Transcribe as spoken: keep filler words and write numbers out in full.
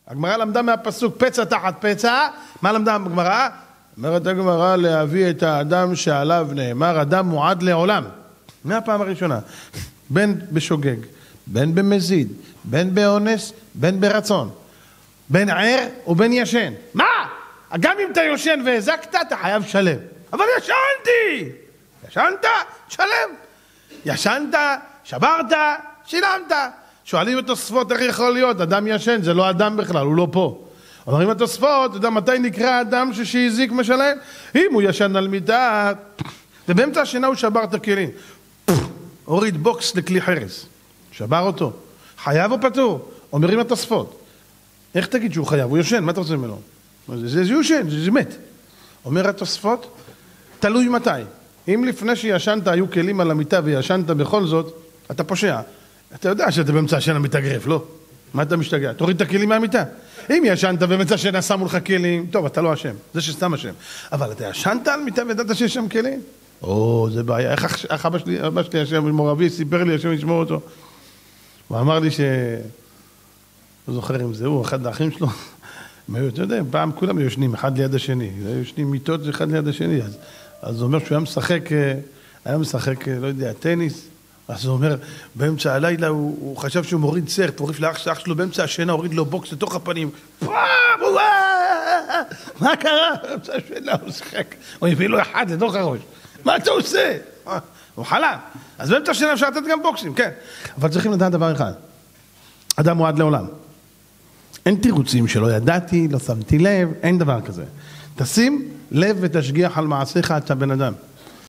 הגמרא למדה מהפסוק פצע תחת פצע, מה למדה הגמרא? אומרת הגמרא להביא את האדם שעליו נאמר, אדם מועד לעולם. מהפעם הראשונה, בין בשוגג, בין במזיד, בין באונס, בין ברצון, בין ער ובין ישן. מה? גם אם אתה יושן והזקת, אתה חייב שלם. אבל ישנתי! ישנת? שלם. ישנת, שברת, שילמת. שואלים את התוספות איך יכול להיות, אדם ישן, זה לא אדם בכלל, הוא לא פה. אומרים התוספות, אתה יודע מתי נקרא אדם שהזיק משלם? אם הוא ישן על מיטה, ובאמצע השינה הוא שבר את הכלים. הוריד בוקס לכלי חרס, שבר אותו. חייב או פטור? אומרים התוספות. איך תגיד שהוא חייב? הוא יושן, מה אתה רוצה ממנו? זה, זה, זה יושן, זה, זה מת. אומר התוספות, תלוי מתי. אם לפני שישנת היו כלים על המיטה וישנת בכל זאת, אתה פושע. אתה יודע שאתה באמצע השינה מתאגרף, לא? מה אתה משתגע? תוריד את הכלים מהמיטה. אם ישנת באמצע השינה שמו לך כלים, טוב, אתה לא אשם, זה שסתם אשם. אבל אתה ישנת על מיטה וידעת שיש שם כלים? או, זה בעיה. איך, איך אבא שלי, אבא שלי השם מורבי, סיפר לי השם ישמור אותו. הוא אמר לי ש... לא זוכר אם זה הוא, אחד האחים שלו. אתה יודע, פעם כולם יושנים אחד ליד השני. יושנים מיטות אחד ליד השני. אז, אז הוא אומר שהוא היה משחק, היה משחק, לא יודע, טניס. אז הוא אומר, באמצע הלילה הוא, הוא חשב שהוא מוריד סרט, הוא הוריד לאח שאח שלו באמצע השינה, הוריד לו בוקס לתוך הפנים. מה קרה? באמצע השינה הוא שחק. הוא הביא לו אחד לתוך הראש. מה אתה עושה? הוא חלם. אז באמצע השינה אפשר לתת גם בוקסים, כן. אבל צריכים לדעת דבר אחד. אדם מועד לעולם. אין תירוצים שלא ידעתי, לא שמתי לב, אין דבר כזה. תשים לב ותשגיח על מעשיך, אתה בן אדם.